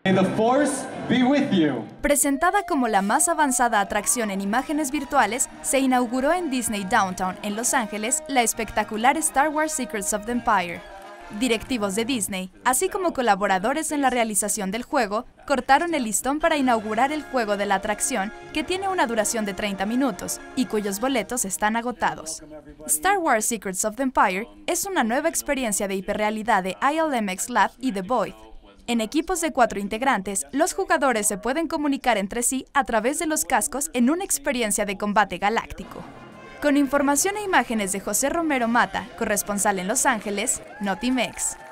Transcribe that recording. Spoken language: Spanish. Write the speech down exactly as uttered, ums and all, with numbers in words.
May the Force be with you. Presentada como la más avanzada atracción en imágenes virtuales, se inauguró en Disney Downtown, en Los Ángeles, la espectacular Star Wars Secrets of the Empire. Directivos de Disney, así como colaboradores en la realización del juego, cortaron el listón para inaugurar el juego de la atracción, que tiene una duración de treinta minutos y cuyos boletos están agotados. Star Wars Secrets of the Empire es una nueva experiencia de hiperrealidad de I L M X Lab y The Void. En equipos de cuatro integrantes, los jugadores se pueden comunicar entre sí a través de los cascos en una experiencia de combate galáctico. Con información e imágenes de José Romero Mata, corresponsal en Los Ángeles, Notimex.